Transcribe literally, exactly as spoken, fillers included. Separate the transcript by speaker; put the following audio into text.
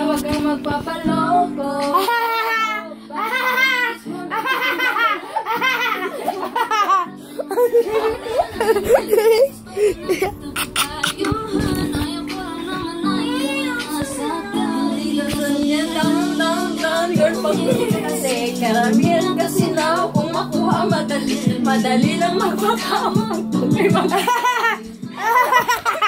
Speaker 1: Huwag kang magpapaloko. Kasi karamihan kasi na kung makuha madali, madali lang magpakamang.